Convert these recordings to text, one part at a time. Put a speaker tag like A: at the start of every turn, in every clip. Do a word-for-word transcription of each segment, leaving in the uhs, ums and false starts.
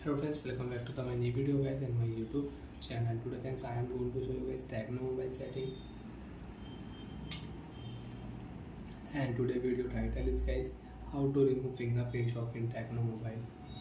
A: Hello friends, welcome back to the my new video guys and my YouTube channel. Today friends, I am going to show you guys Tecno mobile setting. And today video title is guys how to remove fingerprint lock in Tecno mobile.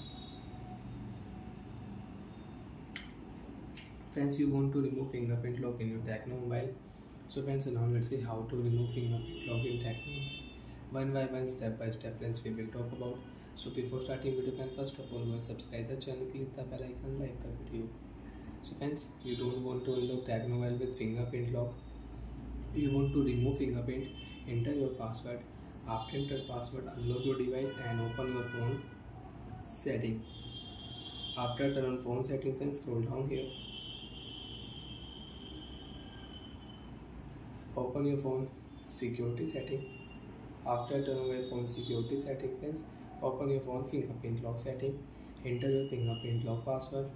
A: Friends, you want to remove fingerprint lock in your Tecno mobile. So friends, now let's see how to remove fingerprint lock in Tecno. One by one, step by step, friends, we will talk about. So before starting video, friends, first of all, go and subscribe the channel, click the bell icon, like the video. So friends, you don't want to unlock Tecno mobile with fingerprint lock. You want to remove fingerprint. Enter your password. After enter password, unlock your device and open your phone setting. After turn on phone setting, friends, scroll down here. Open your phone security setting. After turn on your phone security setting, friends, open your phone fingerprint lock setting. Enter your fingerprint lock password.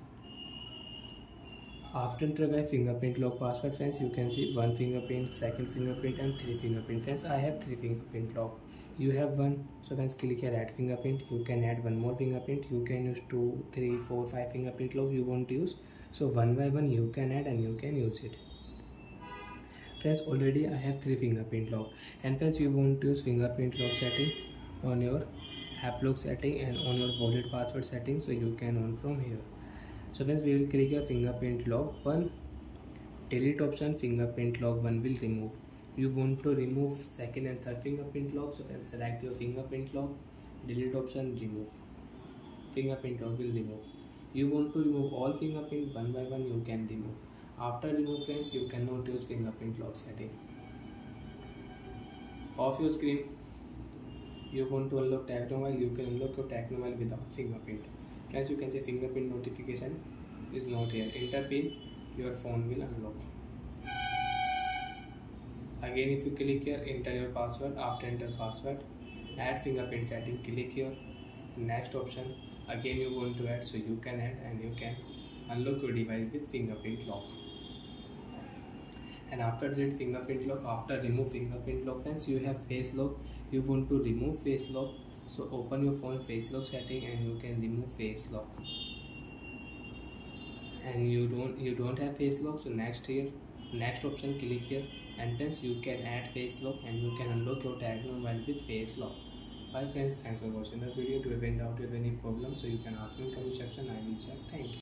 A: After enter my fingerprint lock password, friends, you can see one fingerprint, second fingerprint and three fingerprint. Friends, I have three fingerprint lock. You have one, so friends, click here add fingerprint. You can add one more fingerprint. You can use two, three, four, five fingerprint lock you want to use. So one by one you can add and you can use it. Friends, already I have three fingerprint lock. And friends, you want to use fingerprint lock setting on your app lock setting and on your wallet password setting, so you can on from here. So friends, we will click a fingerprint lock one, delete option, fingerprint lock one will remove. You want to remove second and third fingerprint lock, so friends, select your fingerprint lock, delete option, remove. Fingerprint lock will remove. You want to remove all fingerprint one by one, you can remove. After remove, friends, you cannot use fingerprint lock setting. Off your screen. You want to unlock Tecno mobile, you can unlock your Tecno mobile without fingerprint. As you can see, fingerprint notification is not here. Enter pin, your phone will unlock. Again, if you click here, enter your password. After enter password, add fingerprint setting, click here, next option. Again, you want to add, so you can add and you can unlock your device with fingerprint lock. And after delete fingerprint lock, after remove fingerprint lock, friends, you have face lock. You want to remove face lock, so open your phone face lock setting and you can remove face lock. And you don't you don't have face lock, so next here, next option, click here, and friends, you can add face lock and you can unlock your Tecno mobile with face lock. Bye friends, thanks for watching the video. Do you have any doubt, do you have any problem, so you can ask me in comment section, I will check. Thank you.